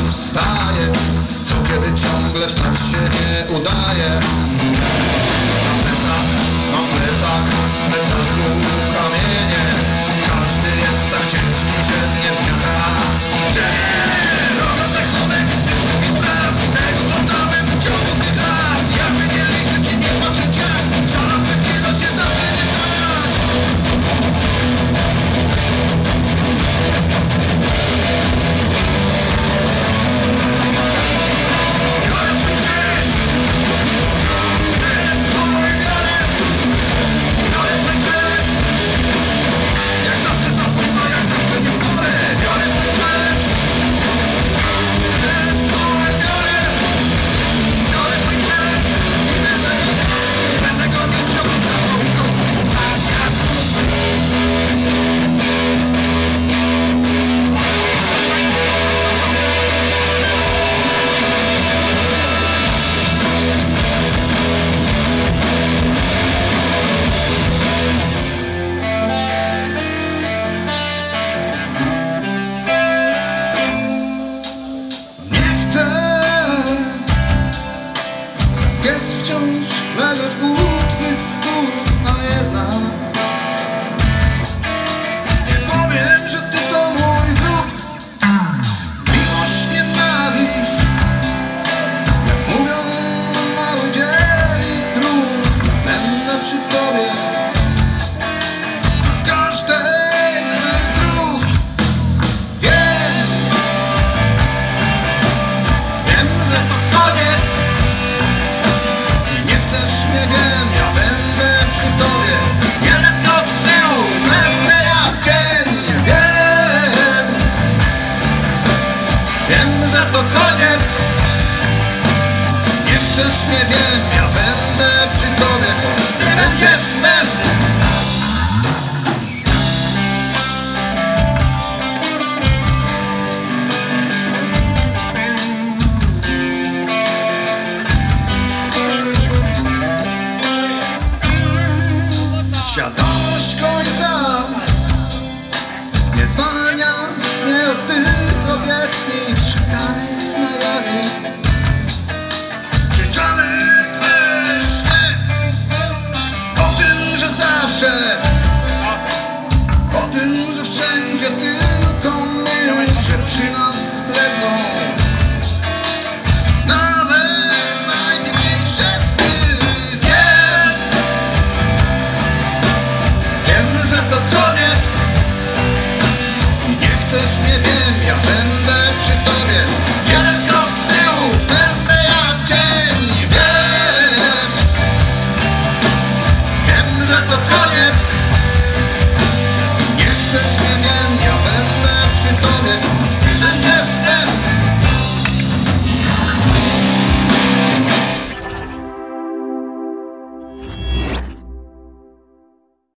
wstaje, co kiedy ciągle stać się nie udaje. Mam plecaku kamienie, każdy jest tak ciężki, że nie wniaka. Robię koneksy, mi spraw, tego co dałem w ciągu tych lat. Jakby nie liczyć i nie patrzeć jak szala przekrywa się zawsze nie tak. Leżeć u twych stóp, a jednak nie powiem, że ty to mój wróg. Miłość, nienawiść, jak mówią, mały dzieli trud. Będę przy tobie na każdej z twych dróg. Wiem, że to koniec. Nie chcesz mnie, wiem, ja będę przy tobie. Jeden krok z tyłu, będę jak cień. Wiem, że to koniec. Nie chcesz mnie, wiem, ja będę przy tobie, choć ty będziesz ten. Świadomość końca nie zwalnia mnie od tych obietnic szykanych na jawie, krzyczanych we śnie o tym, że zawsze